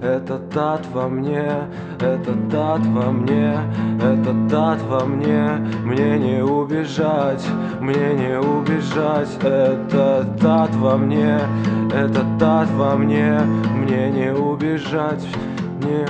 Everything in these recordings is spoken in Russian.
этот ад во мне, этот ад во мне, этот ад во мне, мне не убежать, мне не убежать, этот ад во мне, этот ад во мне, мне не убежать, не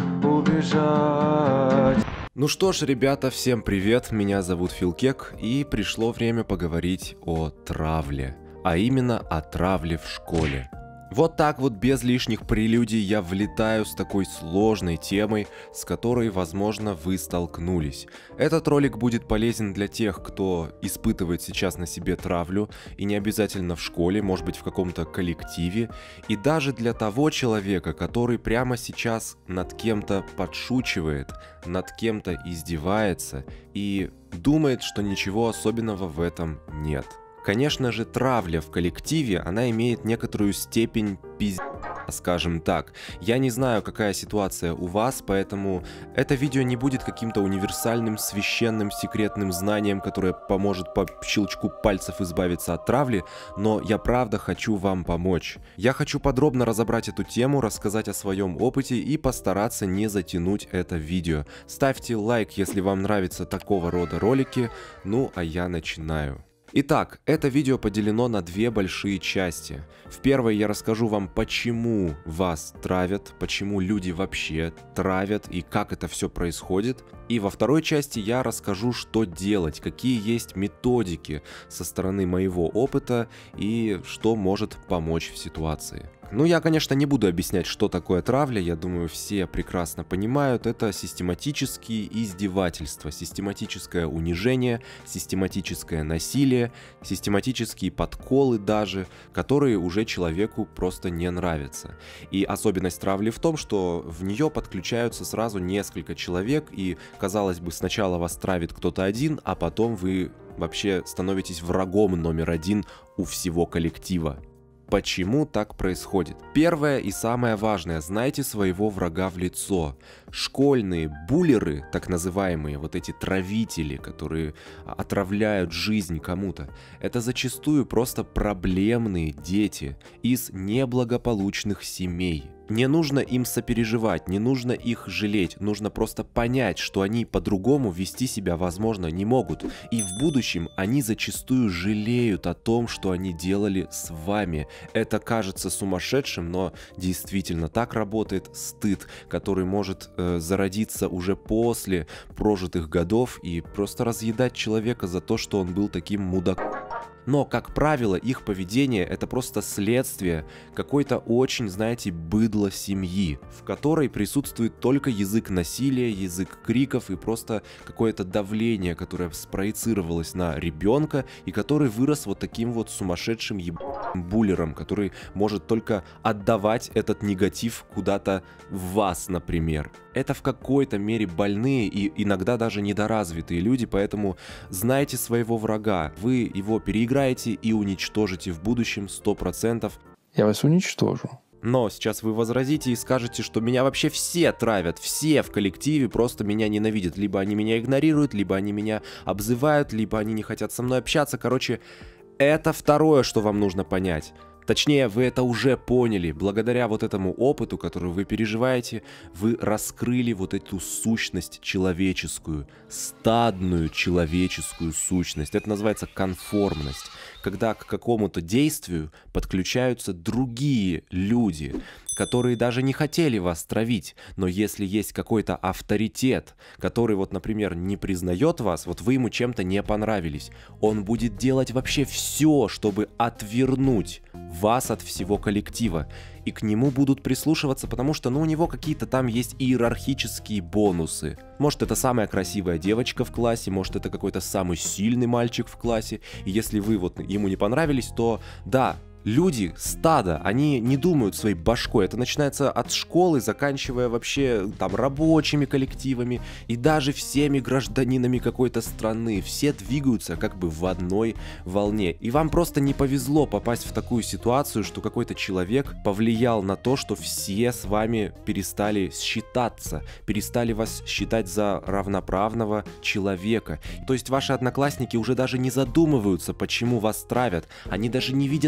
убежать. Ну что ж, ребята, всем привет, меня зовут Филкек, и пришло время поговорить о травле, а именно о травле в школе. Вот так вот, без лишних прелюдий, я влетаю с такой сложной темой, с которой, возможно, вы столкнулись. Этот ролик будет полезен для тех, кто испытывает сейчас на себе травлю, и не обязательно в школе, может быть, в каком-то коллективе, и даже для того человека, который прямо сейчас над кем-то подшучивает, над кем-то издевается и думает, что ничего особенного в этом нет. Конечно же, травля в коллективе, она имеет некоторую степень скажем так. Я не знаю, какая ситуация у вас, поэтому это видео не будет каким-то универсальным, священным, секретным знанием, которое поможет по щелчку пальцев избавиться от травли, но я правда хочу вам помочь. Я хочу подробно разобрать эту тему, рассказать о своем опыте и постараться не затянуть это видео. Ставьте лайк, если вам нравятся такого рода ролики, ну а я начинаю. Итак, это видео поделено на две большие части. В первой я расскажу вам, почему вас травят, почему люди вообще травят и как это все происходит. И во второй части я расскажу, что делать, какие есть методики со стороны моего опыта и что может помочь в ситуации. Ну, я, конечно, не буду объяснять, что такое травля, я думаю, все прекрасно понимают. Это систематические издевательства, систематическое унижение, систематическое насилие, систематические подколы даже, которые уже человеку просто не нравятся. И особенность травли в том, что в нее подключаются сразу несколько человек, и, казалось бы, сначала вас травит кто-то один, а потом вы вообще становитесь врагом номер один у всего коллектива. Почему так происходит? Первое и самое важное, знайте своего врага в лицо. Школьные буллеры, так называемые, вот эти травители, которые отравляют жизнь кому-то, это зачастую просто проблемные дети из неблагополучных семей. Не нужно им сопереживать, не нужно их жалеть, нужно просто понять, что они по-другому вести себя, возможно, не могут. И в будущем они зачастую жалеют о том, что они делали с вами. Это кажется сумасшедшим, но действительно так работает стыд, который может зародиться уже после прожитых годов и просто разъедать человека за то, что он был таким мудаком. Но, как правило, их поведение — это просто следствие какой-то очень, знаете, быдло семьи, в которой присутствует только язык насилия, язык криков и просто какое-то давление, которое спроецировалось на ребенка и который вырос вот таким вот сумасшедшим буллером, который может только отдавать этот негатив куда-то в вас, например. Это в какой-то мере больные и иногда даже недоразвитые люди, поэтому знайте своего врага, вы его переиграете и уничтожите в будущем 100%. Я вас уничтожу. Но сейчас вы возразите и скажете, что меня вообще все травят, все в коллективе просто меня ненавидят. Либо они меня игнорируют, либо они меня обзывают, либо они не хотят со мной общаться. Короче, это второе, что вам нужно понять. Точнее, вы это уже поняли. Благодаря вот этому опыту, который вы переживаете, вы раскрыли вот эту сущность человеческую, стадную человеческую сущность. Это называется конформность. Когда к какому-то действию подключаются другие люди, которые даже не хотели вас травить, но если есть какой-то авторитет, который вот, например, не признает вас, вот вы ему чем-то не понравились, он будет делать вообще все, чтобы отвернуть вас от всего коллектива, и к нему будут прислушиваться, потому что, ну, у него какие-то там есть иерархические бонусы. Может, это самая красивая девочка в классе, может, это какой-то самый сильный мальчик в классе, и если вы вот ему не понравились, то да, люди, стадо, они не думают своей башкой. Это начинается от школы, заканчивая вообще там рабочими коллективами и даже всеми гражданинами какой-то страны. Все двигаются как бы в одной волне. И вам просто не повезло попасть в такую ситуацию, что какой-то человек повлиял на то, что все с вами перестали считаться, перестали вас считать за равноправного человека. То есть ваши одноклассники уже даже не задумываются, почему вас травят. Они даже не видят причин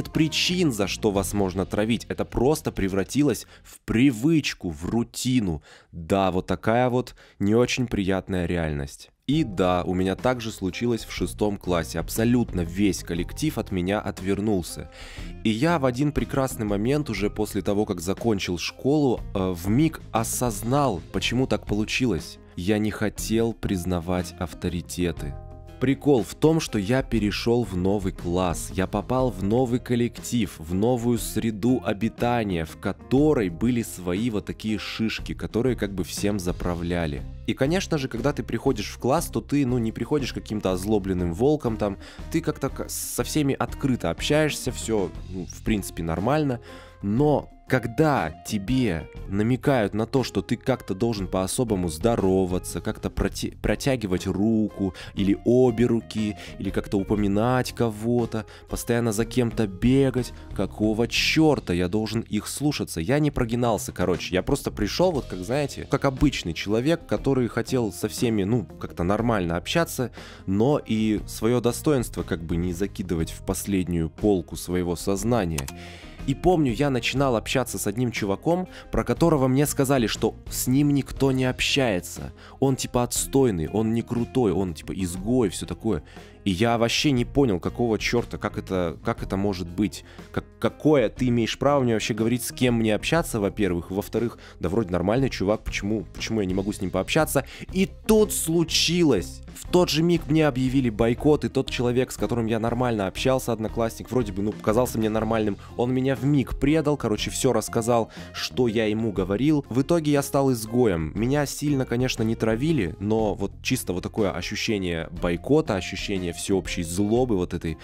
причин, за что вас можно травить. Это просто превратилось в привычку, в рутину. Да, вот такая вот не очень приятная реальность. И да, у меня также случилось в 6 классе. Абсолютно весь коллектив от меня отвернулся. И я в один прекрасный момент, уже после того, как закончил школу, вмиг осознал, почему так получилось. Я не хотел признавать авторитеты. Прикол в том, что я перешел в новый класс, я попал в новый коллектив, в новую среду обитания, в которой были свои вот такие шишки, которые как бы всем заправляли. И, конечно же, когда ты приходишь в класс, то ты, не приходишь каким-то озлобленным волком там, ты как-то со всеми открыто общаешься, все, в принципе, нормально, но когда тебе намекают на то, что ты как-то должен по-особому здороваться, как-то протягивать руку или обе руки, или как-то упоминать кого-то, постоянно за кем-то бегать, какого черта я должен их слушаться? Я не прогинался, короче, я просто пришел, вот как, знаете, как обычный человек, который хотел со всеми, как-то нормально общаться, но и свое достоинство как бы не закидывать в последнюю полку своего сознания. И помню, я начинал общаться с одним чуваком, про которого мне сказали, что с ним никто не общается. Он типа отстойный, он не крутой, он типа изгой, все такое. И я вообще не понял, какого черта, как это может быть. Какое ты имеешь право мне вообще говорить, с кем мне общаться, во-первых. Во-вторых, да вроде нормальный чувак, почему я не могу с ним пообщаться? И тут случилось. В тот же миг мне объявили бойкот, и тот человек, с которым я нормально общался, одноклассник, вроде бы, показался мне нормальным, он меня вмиг предал, короче, все рассказал, что я ему говорил. В итоге я стал изгоем. Меня сильно, конечно, не травили, но вот чисто вот такое ощущение бойкота, ощущение всеобщей злобы вот этой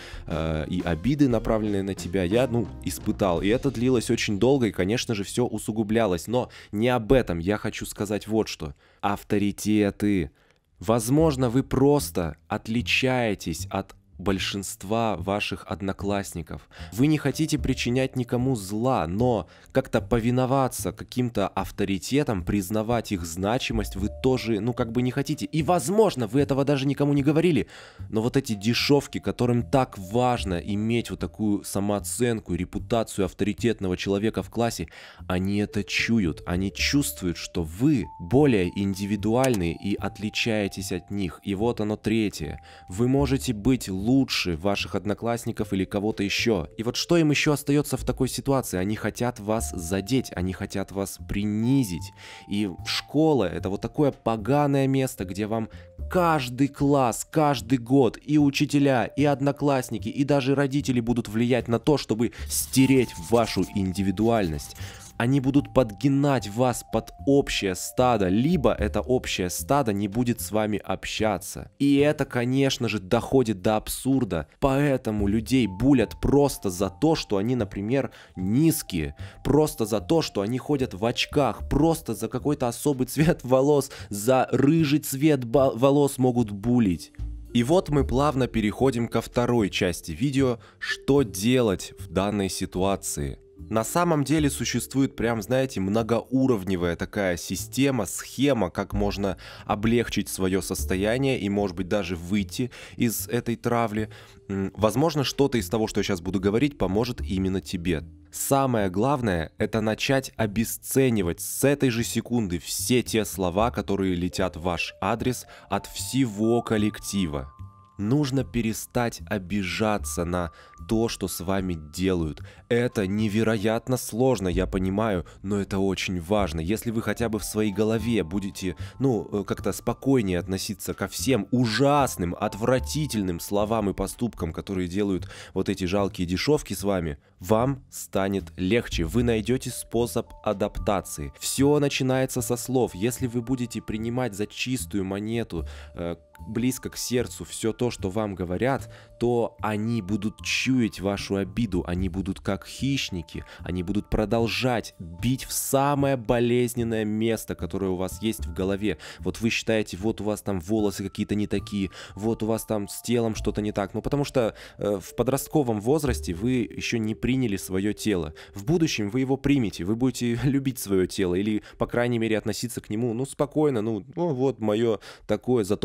и обиды, направленной на тебя, я, испытал. И это длилось очень долго, и, конечно же, все усугублялось. Но не об этом. Я хочу сказать вот что. Авторитеты. Возможно, вы просто отличаетесь от большинства ваших одноклассников. Вы не хотите причинять никому зла, но как-то повиноваться каким-то авторитетам, признавать их значимость вы тоже, не хотите. И, возможно, вы этого даже никому не говорили, но вот эти дешевки, которым так важно иметь вот такую самооценку, репутацию авторитетного человека в классе, они это чуют, они чувствуют, что вы более индивидуальны и отличаетесь от них. И вот оно третье. Вы можете быть лучше ваших одноклассников или кого-то еще. И вот что им еще остается в такой ситуации? Они хотят вас задеть, они хотят вас принизить. И школа — это вот такое поганое место, где вам каждый класс, каждый год и учителя, и одноклассники, и даже родители будут влиять на то, чтобы стереть вашу индивидуальность. Они будут подгинать вас под общее стадо, либо это общее стадо не будет с вами общаться. И это, конечно же, доходит до абсурда. Поэтому людей булят просто за то, что они, например, низкие, просто за то, что они ходят в очках, просто за какой-то особый цвет волос, за рыжий цвет волос могут булить. И вот мы плавно переходим ко второй части видео, что делать в данной ситуации. На самом деле существует прям, знаете, многоуровневая такая система, схема, как можно облегчить свое состояние и, может быть, даже выйти из этой травли. Возможно, что-то из того, что я сейчас буду говорить, поможет именно тебе. Самое главное — это начать обесценивать с этой же секунды все те слова, которые летят в ваш адрес от всего коллектива. Нужно перестать обижаться на то, что с вами делают. Это невероятно сложно, я понимаю, но это очень важно. Если вы хотя бы в своей голове будете, как-то спокойнее относиться ко всем ужасным, отвратительным словам и поступкам, которые делают вот эти жалкие дешевки с вами, вам станет легче. Вы найдете способ адаптации. Все начинается со слов. Если вы будете принимать за чистую монету, близко к сердцу все то, что вам говорят, то они будут чуять вашу обиду, они будут как хищники, они будут продолжать бить в самое болезненное место, которое у вас есть в голове. Вот вы считаете, вот у вас там волосы какие-то не такие, вот у вас там с телом что-то не так, потому что в подростковом возрасте вы еще не приняли свое тело. В будущем вы его примете, вы будете любить свое тело или, по крайней мере, относиться к нему, спокойно, вот мое такое, зато мое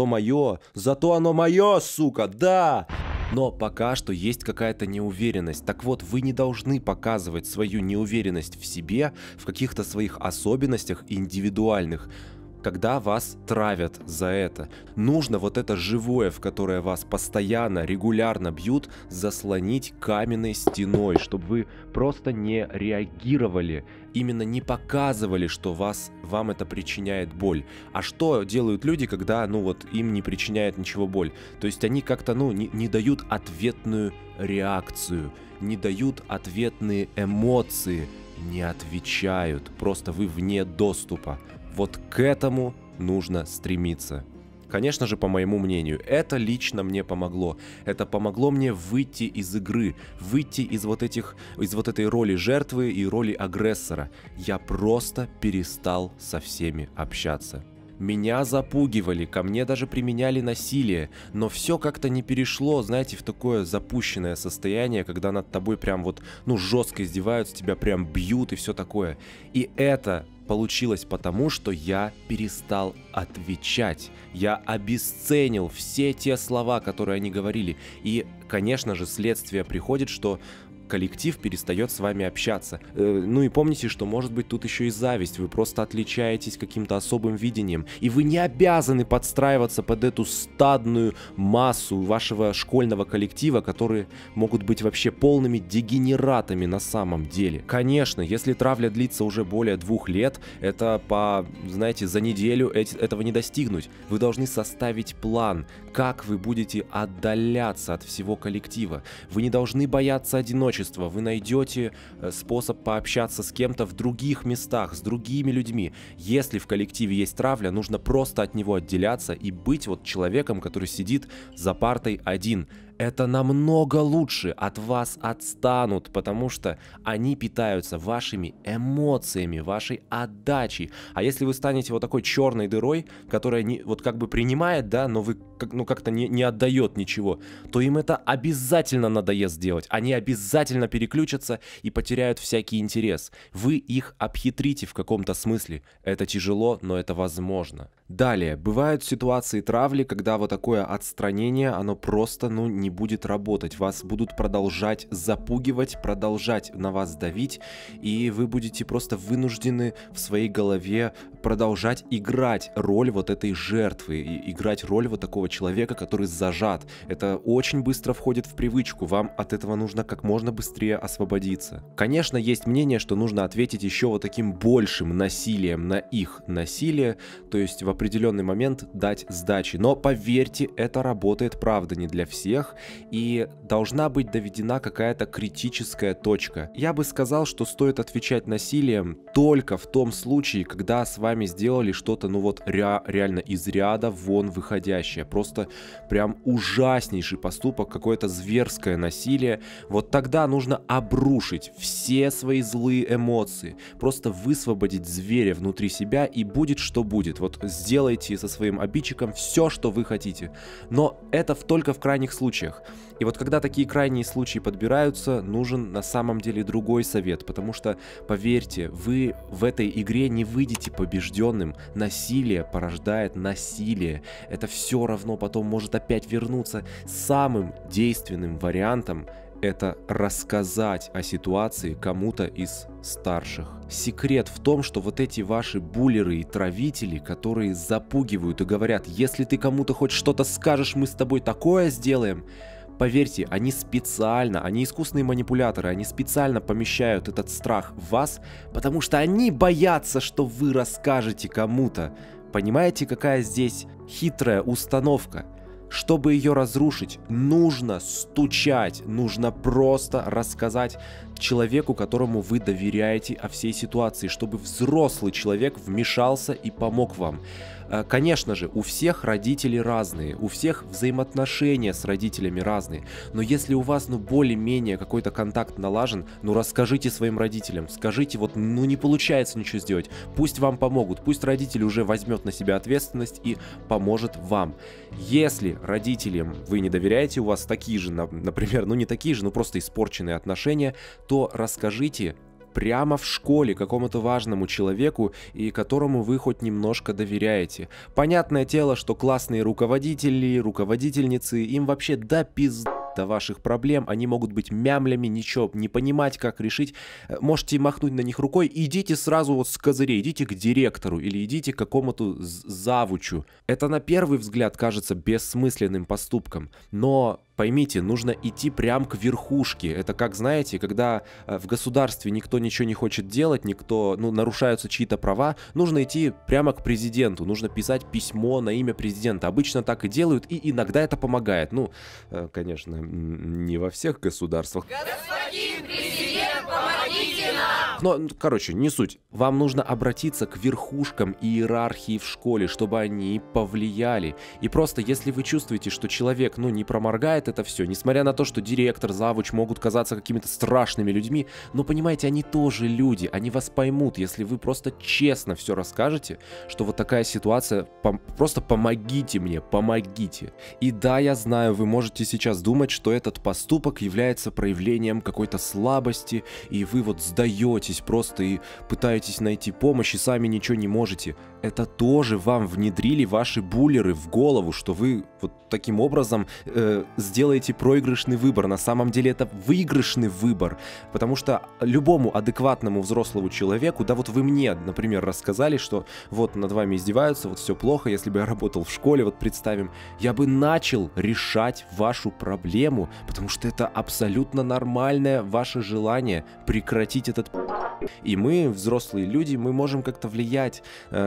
твое, зато оно мое, сука, да! Но пока что есть какая-то неуверенность. Так вот, вы не должны показывать свою неуверенность в себе, в каких-то своих особенностях индивидуальных, когда вас травят за это. Нужно вот это живое, в которое вас постоянно, регулярно бьют, заслонить каменной стеной, чтобы вы просто не реагировали, именно не показывали, что вам это причиняет боль. А что делают люди, когда, им не причиняет ничего боль? То есть они как-то, не дают ответную реакцию, не дают ответные эмоции, не отвечают, просто вы вне доступа. Вот к этому нужно стремиться. Конечно же, по моему мнению, это лично мне помогло. Это помогло мне выйти из игры, выйти из вот этой роли жертвы и роли агрессора. Я просто перестал со всеми общаться. Меня запугивали, ко мне даже применяли насилие, но все как-то не перешло, знаете, в такое запущенное состояние, когда над тобой прям жестко издеваются, тебя прям бьют и все такое. И это получилось потому, что я перестал отвечать. Я обесценил все те слова, которые они говорили. И, конечно же, следствие приходит, что коллектив перестает с вами общаться. И помните, что может быть тут еще и зависть. Вы просто отличаетесь каким-то особым видением. И вы не обязаны подстраиваться под эту стадную массу вашего школьного коллектива, которые могут быть вообще полными дегенератами на самом деле. Конечно, если травля длится уже более 2 лет, это за неделю этого не достигнуть. Вы должны составить план, как вы будете отдаляться от всего коллектива. Вы не должны бояться одиночества. Вы найдете способ пообщаться с кем-то в других местах, с другими людьми. Если в коллективе есть травля, нужно просто от него отделяться и быть человеком, который сидит за партой один. Это намного лучше, от вас отстанут, потому что они питаются вашими эмоциями, вашей отдачей. А если вы станете такой черной дырой, которая принимает, но вы как-то не отдает ничего, то им это обязательно надоест делать. Они обязательно переключатся и потеряют всякий интерес. Вы их обхитрите в каком-то смысле. Это тяжело, но это возможно. Далее, бывают ситуации травли, когда такое отстранение, оно просто, не будет работать. Вас будут продолжать запугивать, продолжать на вас давить, и вы будете просто вынуждены в своей голове продолжать играть роль этой жертвы, и играть роль такого человека, который зажат. Это очень быстро входит в привычку, вам от этого нужно как можно быстрее освободиться. Конечно, есть мнение, что нужно ответить еще таким большим насилием на их насилие, то есть в определенный момент дать сдачи. Но поверьте, это работает, правда, не для всех, и должна быть доведена какая-то критическая точка. Я бы сказал, что стоит отвечать насилием только в том случае, когда с вами сделали что-то, реально из ряда вон выходящее, просто прям ужаснейший поступок, какое-то зверское насилие. Тогда нужно обрушить все свои злые эмоции, просто высвободить зверя внутри себя, и будет что будет. Сделайте со своим обидчиком все, что вы хотите. Но это только в крайних случаях. И когда такие крайние случаи подбираются, нужен на самом деле другой совет, потому что, поверьте, вы в этой игре не выйдете побежденным. Насилие порождает насилие. Это все равно потом может опять вернуться. Самым действенным вариантом это рассказать о ситуации кому-то из старших. Секрет в том, что эти ваши буллеры и травители, которые запугивают и говорят: если ты кому-то хоть что-то скажешь, мы с тобой такое сделаем. Поверьте, они искусные манипуляторы, они специально помещают этот страх в вас, потому что они боятся, что вы расскажете кому-то. Понимаете, какая здесь хитрая установка? Чтобы ее разрушить, нужно стучать, нужно просто рассказать человеку, которому вы доверяете, о всей ситуации, чтобы взрослый человек вмешался и помог вам. Конечно же, у всех родители разные, у всех взаимоотношения с родителями разные, но если у вас, более-менее какой-то контакт налажен, расскажите своим родителям, скажите, не получается ничего сделать, пусть вам помогут, пусть родитель уже возьмет на себя ответственность и поможет вам. Если родителям вы не доверяете, у вас такие же, например, не такие же, просто испорченные отношения, то расскажите прямо в школе какому-то важному человеку, и которому вы хоть немножко доверяете. Понятное дело, что классные руководители, руководительницы, им вообще до пизды до ваших проблем, они могут быть мямлями, ничего не понимать, как решить. Можете махнуть на них рукой, идите сразу вот с козырей, идите к директору или идите к какому-то завучу. Это на первый взгляд кажется бессмысленным поступком, но поймите, нужно идти прям к верхушке. Это как, знаете, когда в государстве никто ничего не хочет делать, нарушаются чьи-то права, нужно идти прямо к президенту, нужно писать письмо на имя президента. Обычно так и делают, и иногда это помогает. Конечно, не во всех государствах. Господин президент, помогите нам! Но, короче, не суть. Вам нужно обратиться к верхушкам иерархии в школе, чтобы они повлияли. И просто, если вы чувствуете, что человек, не проморгает это все, несмотря на то, что директор, завуч могут казаться какими-то страшными людьми, но, понимаете, они тоже люди, они вас поймут, если вы просто честно все расскажете, что вот такая ситуация, просто помогите мне, помогите. И да, я знаю, вы можете сейчас думать, что этот поступок является проявлением какой-то слабости, и вы вот сдаетесь просто и пытаетесь найти помощь, и сами ничего не можете. Это тоже вам внедрили ваши буллеры в голову, что вы вот таким образом сделаете проигрышный выбор. На самом деле это выигрышный выбор, потому что любому адекватному взрослому человеку, да вот вы мне, например, рассказали, что вот над вами издеваются, вот все плохо, если бы я работал в школе, вот представим, я бы начал решать вашу проблему, потому что это абсолютно нормальное ваше желание прекратить этот... И мы, взрослые люди, мы можем как-то влиять.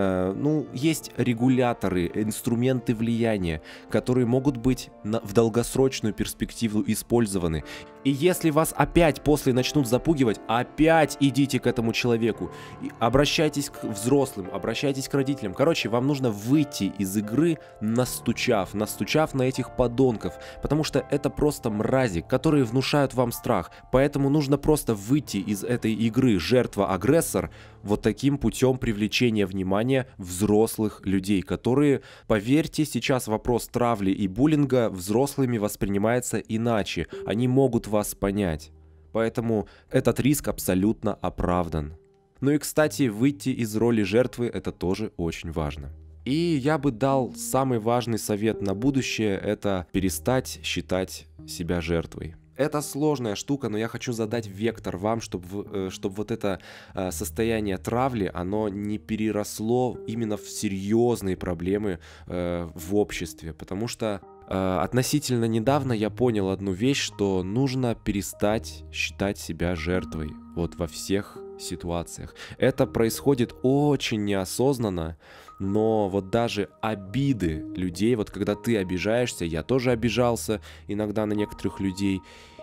Есть регуляторы, инструменты влияния, которые могут быть в долгосрочную перспективу использованы. И если вас опять после начнут запугивать, опять идите к этому человеку. И обращайтесь к взрослым, обращайтесь к родителям. Короче, вам нужно выйти из игры, настучав на этих подонков. Потому что это просто мрази, которые внушают вам страх. Поэтому нужно просто выйти из этой игры жертва-агрессор вот таким путем привлечения внимания взрослых людей, которые, поверьте, сейчас вопрос травли и буллинга взрослыми воспринимается иначе. Они могут вас понять. Поэтому этот риск абсолютно оправдан. Ну и, кстати, выйти из роли жертвы — это тоже очень важно. И я бы дал самый важный совет на будущее — это перестать считать себя жертвой. Это сложная штука, но я хочу задать вектор вам, чтобы вот это состояние травли, оно не переросло именно в серьезные проблемы в обществе. Потому что относительно недавно я понял одну вещь, что нужно перестать считать себя жертвой вот во всех ситуациях. Это происходит очень неосознанно, но вот даже обиды людей, вот когда ты обижаешься, я тоже обижался иногда на некоторых людей,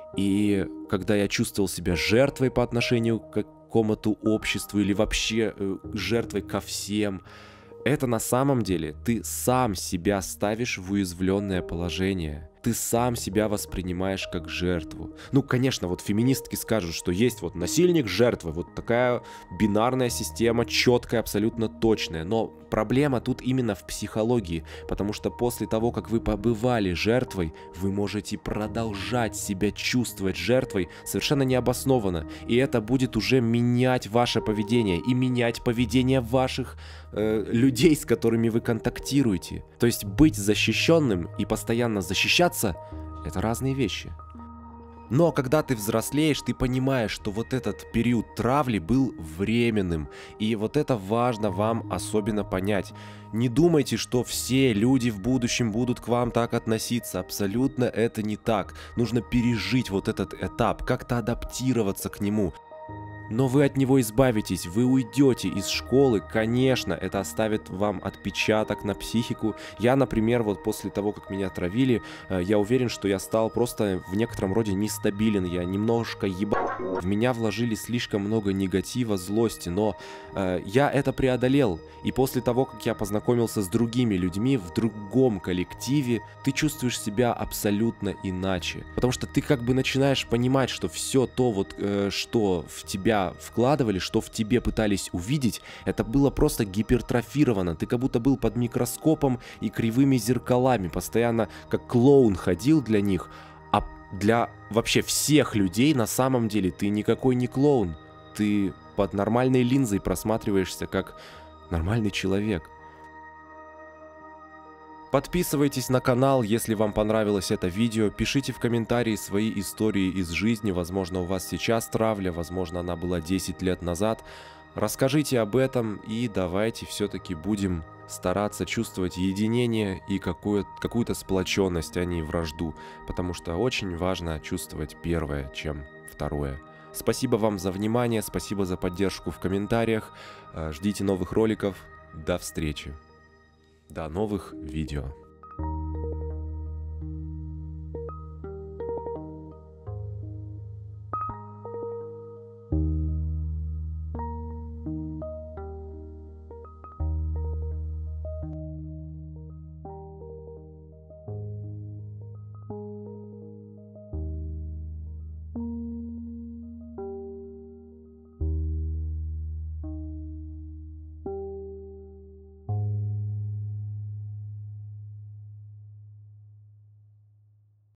и когда я чувствовал себя жертвой по отношению к какому-то обществу или вообще жертвой ко всем, это на самом деле ты сам себя ставишь в уязвленное положение. Ты сам себя воспринимаешь как жертву. Конечно, вот феминистки скажут, что есть вот насильник, жертва, вот такая бинарная система, четкая, абсолютно точная. Но проблема тут именно в психологии, потому что после того, как вы побывали жертвой, вы можете продолжать себя чувствовать жертвой совершенно необоснованно. И это будет уже менять ваше поведение и менять поведение ваших людей, с которыми вы контактируете. То есть быть защищенным и постоянно защищаться — это разные вещи. Но когда ты взрослеешь, ты понимаешь, что вот этот период травли был временным. И вот это важно вам особенно понять. Не думайте, что все люди в будущем будут к вам так относиться. Абсолютно это не так. Нужно пережить вот этот этап, как-то адаптироваться к нему. Но вы от него избавитесь, вы уйдете из школы, конечно, это оставит вам отпечаток на психику. Я, например, вот после того, как меня травили, я уверен, что я стал просто в некотором роде нестабилен, я немножко в меня вложили слишком много негатива, злости, но я это преодолел. И после того, как я познакомился с другими людьми в другом коллективе, ты чувствуешь себя абсолютно иначе. Потому что ты как бы начинаешь понимать, что все то, вот, что в тебя вкладывали, что в тебе пытались увидеть, это было просто гипертрофировано. Ты как будто был под микроскопом и кривыми зеркалами, постоянно как клоун ходил для них. А для вообще всех людей на самом деле ты никакой не клоун. Ты под нормальной линзой просматриваешься как нормальный человек. Подписывайтесь на канал, если вам понравилось это видео. Пишите в комментарии свои истории из жизни. Возможно, у вас сейчас травля, возможно, она была 10 лет назад. Расскажите об этом и давайте все-таки будем стараться чувствовать единение и какую-то сплоченность, а не вражду. Потому что очень важно чувствовать первое, чем второе. Спасибо вам за внимание, спасибо за поддержку в комментариях. Ждите новых роликов. До встречи. До новых видео.